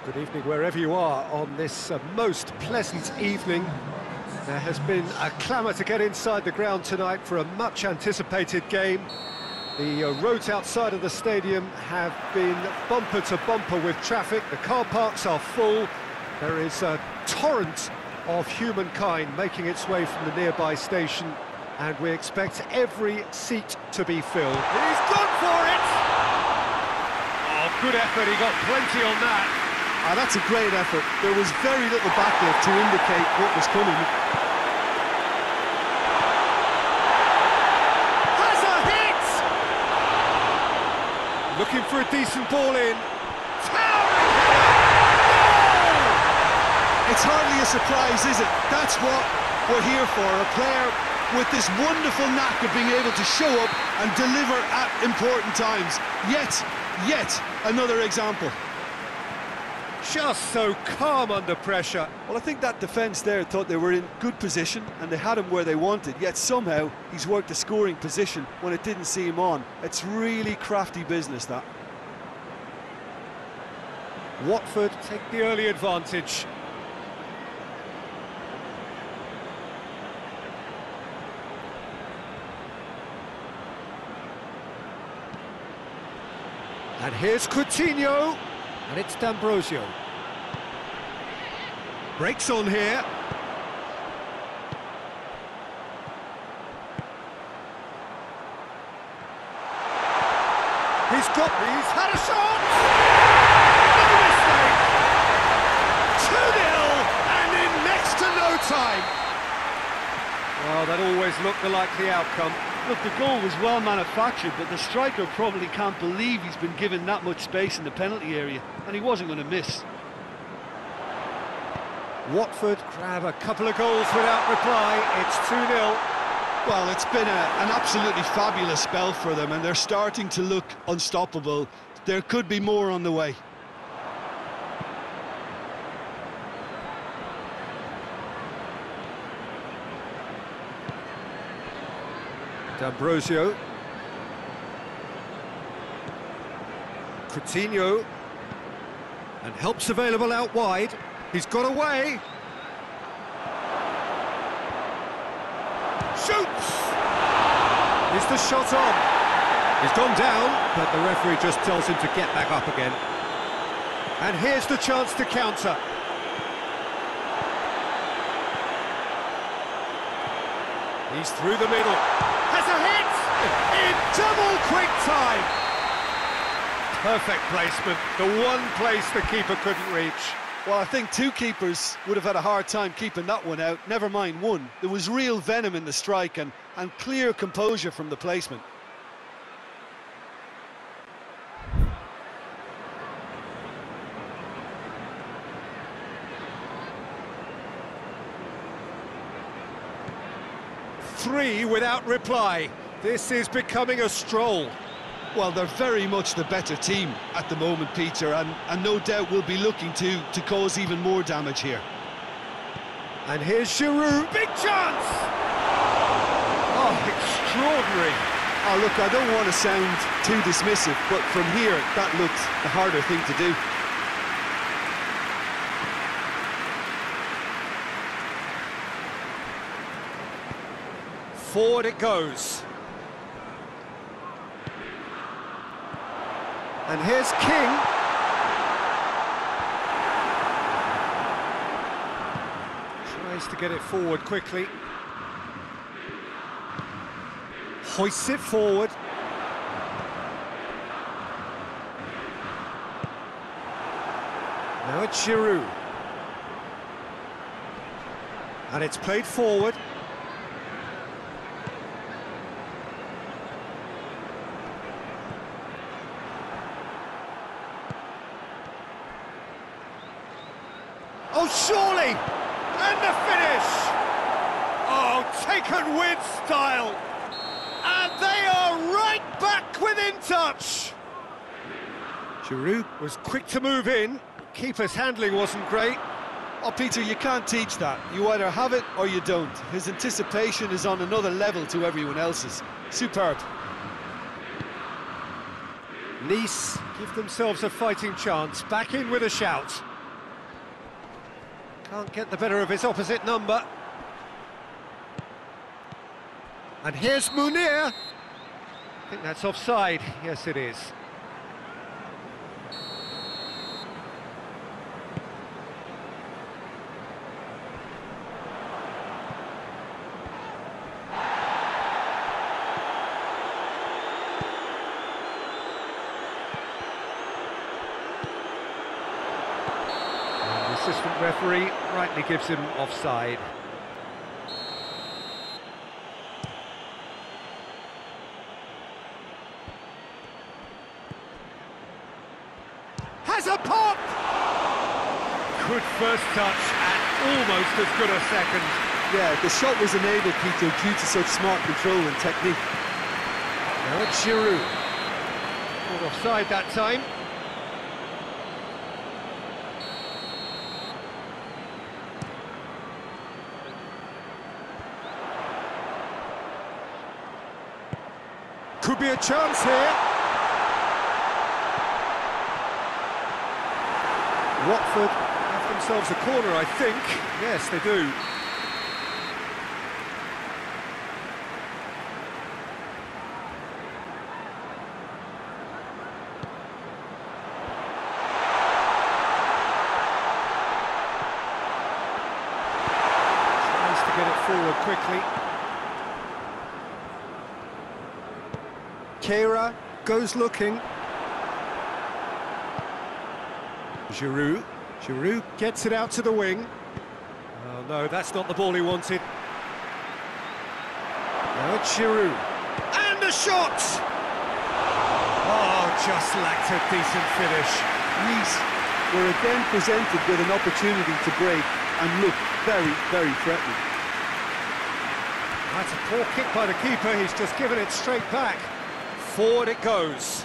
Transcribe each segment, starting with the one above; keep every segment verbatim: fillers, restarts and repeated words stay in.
Good evening wherever you are on this uh, most pleasant evening. There has been a clamour to get inside the ground tonight for a much-anticipated game. The uh, roads outside of the stadium have been bumper to bumper with traffic. The car parks are full. There is a torrent of humankind making its way from the nearby station, and we expect every seat to be filled. He's gone for it! Oh, good effort, he got plenty on that. Ah, that's a great effort. There was very little backup to indicate what was coming. Has a hit! Looking for a decent ball in. Towering header! It's hardly a surprise, is it? That's what we're here for. A player with this wonderful knack of being able to show up and deliver at important times. Yet, yet another example. Just so calm under pressure. Well, I think that defence there thought they were in good position and they had him where they wanted, yet somehow he's worked a scoring position when it didn't see him on. It's really crafty business, that. Watford take the early advantage. And here's Coutinho. And it's D'Ambrosio. Breaks on here. He's got, he's had a shot! No mistake! two nil, and in next to no time. Well, that always looked the likely outcome. Look, the goal was well manufactured, but the striker probably can't believe he's been given that much space in the penalty area, and he wasn't going to miss. Watford grab a couple of goals without reply. It's two nil. Well, it's been a, an absolutely fabulous spell for them, and they're starting to look unstoppable. There could be more on the way. D'Ambrosio. Coutinho. And help's available out wide. He's got away. Shoots! Is the shot on? He's gone down, but the referee just tells him to get back up again. And here's the chance to counter. He's through the middle. Has a hit! In double quick time! Perfect placement, the one place the keeper couldn't reach. Well, I think two keepers would have had a hard time keeping that one out, never mind one. There was real venom in the strike and, and clear composure from the placement. Three without reply. This is becoming a stroll. Well, they're very much the better team at the moment, Peter, and, and no doubt will be looking to, to cause even more damage here. And here's Giroud. Big chance! Oh, extraordinary. Oh, look, I don't want to sound too dismissive, but from here, that looked the harder thing to do. Forward it goes. And here's King. Tries to get it forward quickly. Hoists it forward. Now it's Giroud. And it's played forward. Oh, surely! And the finish! Oh, taken with style! And they are right back within touch! Giroud was quick to move in. Keeper's handling wasn't great. Oh, Peter, you can't teach that. You either have it or you don't. His anticipation is on another level to everyone else's. Superb. Nice give themselves a fighting chance, back in with a shout. Can't get the better of his opposite number. And here's Munir. I think that's offside. Yes, it is. And the assistant referee rightly gives him offside. Has a pop! Good first touch and almost as good a second. Yeah, the shot was enabled, Peter, due to such smart control and technique. Now it's Giroud. Not offside that time. Could be a chance here. Watford have themselves a corner, I think. Yes, they do. Tries to get it forward quickly. Keira goes looking. Giroud. Giroud gets it out to the wing. Oh no, that's not the ball he wanted. Now it's Giroud. And a shot! Oh, just lacked a decent finish. Nice were again presented with an opportunity to break and look very, very threatening. That's a poor kick by the keeper, he's just given it straight back. Forward it goes.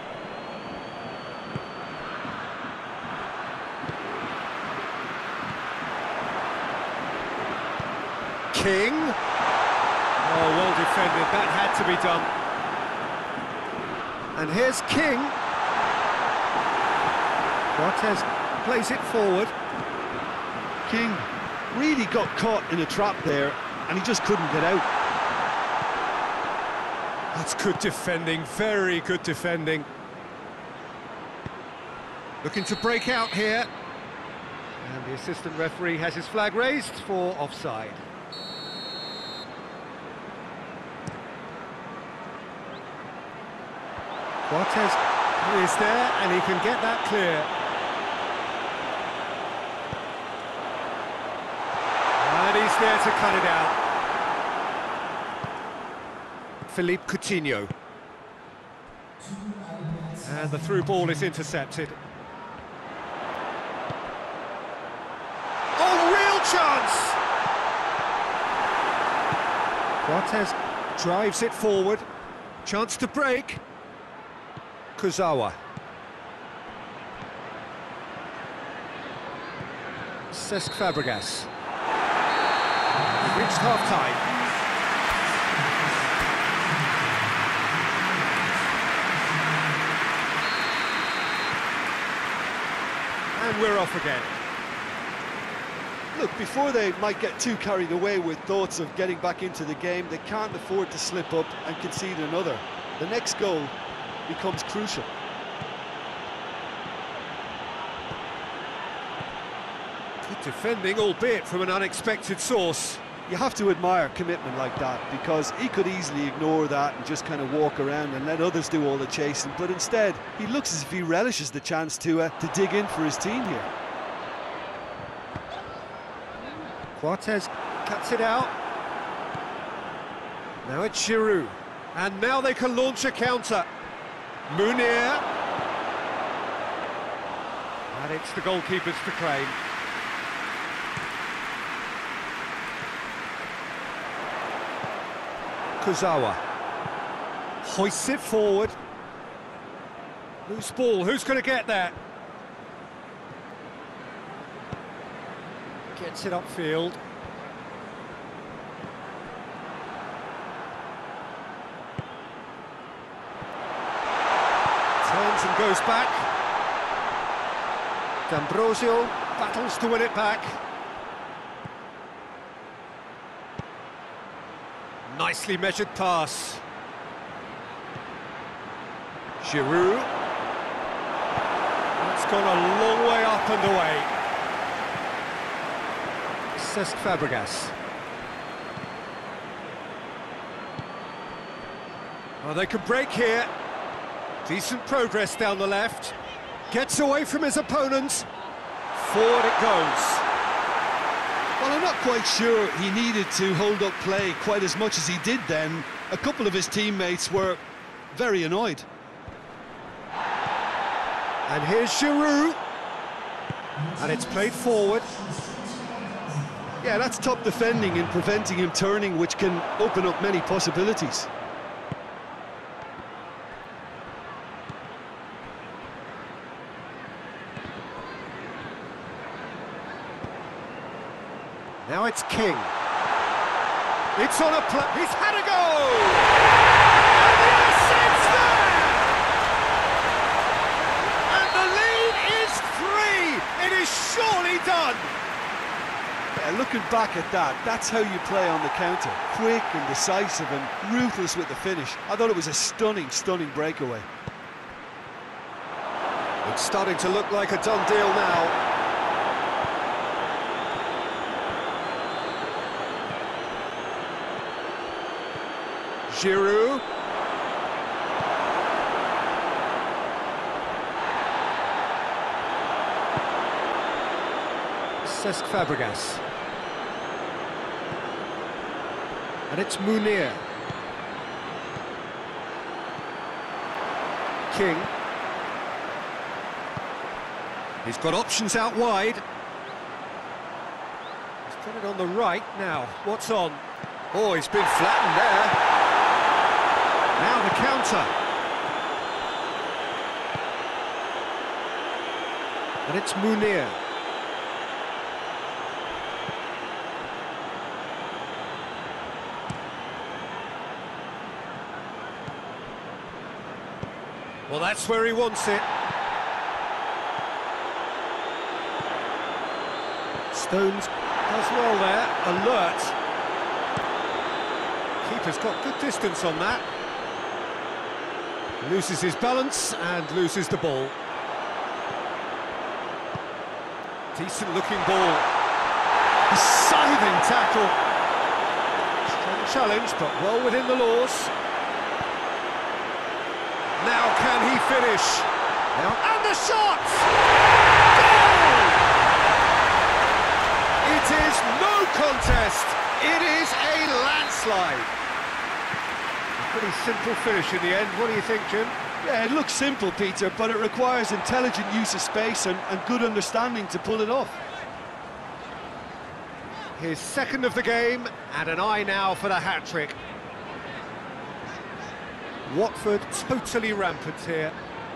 King. Oh, well defended, that had to be done. And here's King. Cortez plays it forward. King really got caught in a trap there, and he just couldn't get out. That's good defending, very good defending. Looking to break out here. And the assistant referee has his flag raised for offside. Cortez is there, and he can get that clear. And he's there to cut it out. Philippe Coutinho. And the through ball is intercepted. Oh, real chance! Cortez drives it forward. Chance to break. Kurzawa. Cesc Fabregas. Reached half-time. And we're off again. Look, before they might get too carried away with thoughts of getting back into the game, they can't afford to slip up and concede another. The next goal becomes crucial. Good defending, albeit from an unexpected source. You have to admire commitment like that, because he could easily ignore that and just kind of walk around and let others do all the chasing, but instead he looks as if he relishes the chance to uh, to dig in for his team here. Cortez cuts it out. Now it's Giroud, and now they can launch a counter. Munir, and it's the goalkeepers to claim. Kurzawa hoists it forward. Loose ball, who's going to get that? Gets it upfield. Turns and goes back. D'Ambrosio battles to win it back. Nicely measured pass. Giroud. It's gone a long way up and away. Cesc Fabregas. Oh, they could break here. Decent progress down the left. Gets away from his opponents. Forward it goes. Well, I'm not quite sure he needed to hold up play quite as much as he did then. A couple of his teammates were very annoyed. And here's Giroud. And it's played forward. Yeah, that's top defending and preventing him turning, which can open up many possibilities. Now it's King. It's on a play. He's had a go! And yes, it's there! And the lead is three! It is surely done! Yeah, looking back at that, that's how you play on the counter. Quick and decisive and ruthless with the finish. I thought it was a stunning, stunning breakaway. It's starting to look like a done deal now. Giroud. Cesc Fabregas. And it's Munir. King. He's got options out wide. He's put it on the right now. What's on? Oh, he's been flattened there. Now the counter. And it's Munir. Well, that's where he wants it. Stones does well there. Alert. Keeper's got good distance on that. Loses his balance and loses the ball. Decent looking ball. A scything tackle. Strong challenge, but well within the laws. Now can he finish? Now and the shot! Goal! It is no contest. It is a landslide. Pretty simple finish in the end. What do you think, Jim? Yeah, it looks simple, Peter, but it requires intelligent use of space and, and good understanding to pull it off. His second of the game, and an eye now for the hat-trick. Watford totally rampant here.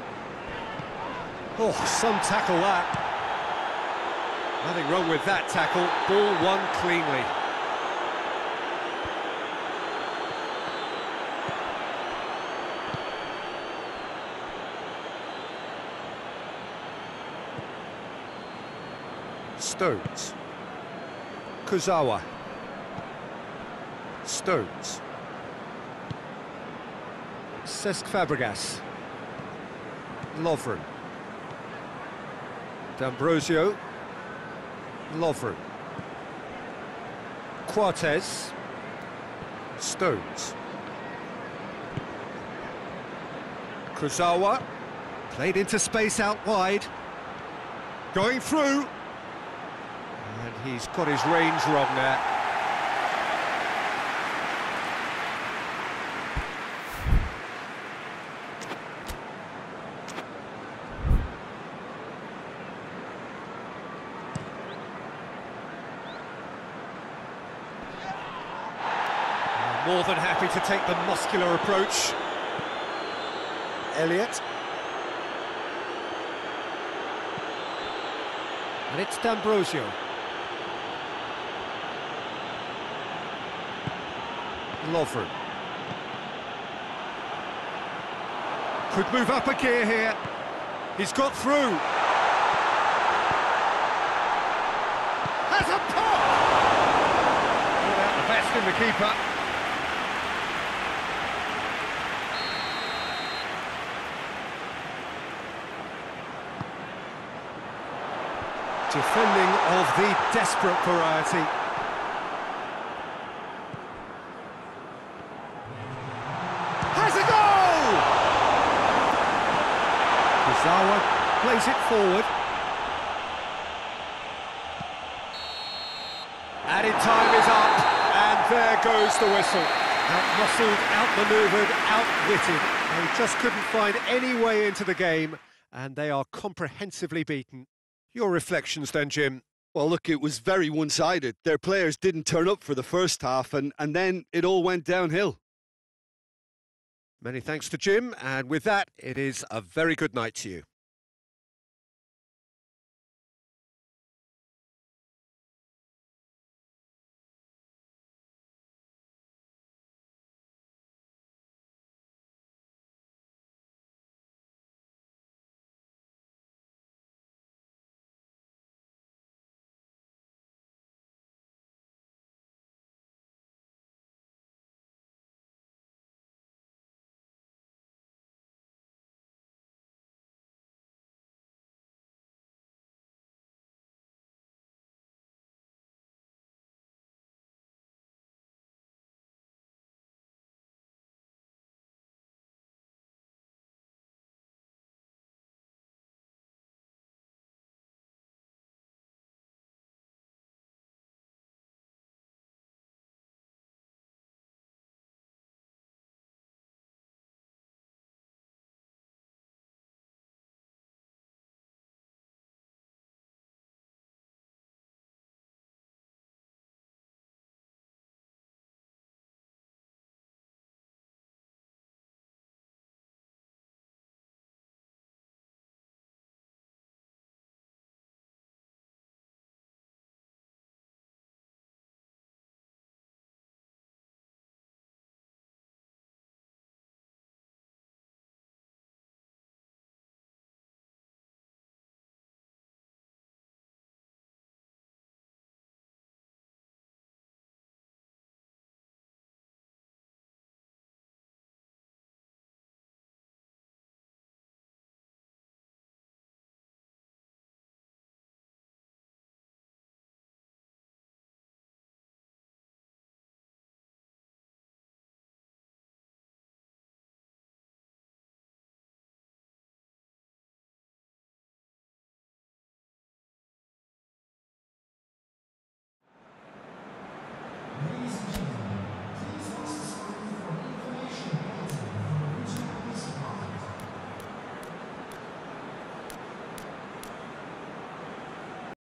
Oh, some tackle that. Nothing wrong with that tackle. Ball won cleanly. Stones. Kurzawa. Stones. Cesc Fabregas. Lovren. D'Ambrosio. Lovren. Quartez. Stones. Kurzawa. Played into space out wide. Going through. And he's got his range wrong there. More than happy to take the muscular approach. Elliott. And it's D'Ambrosio. Lovren. Could move up a gear here. He's got through. Has a pop! Brought out the best in the keeper. Defending of the desperate variety. Has a goal! Kurzawa plays it forward. Added time is up, and there goes the whistle. Out-muscled, out-manoeuvred, outwitted. They just couldn't find any way into the game, and they are comprehensively beaten. Your reflections then, Jim? Well, look, it was very one-sided. Their players didn't turn up for the first half, and, and then it all went downhill. Many thanks to Jim, and with that, it is a very good night to you.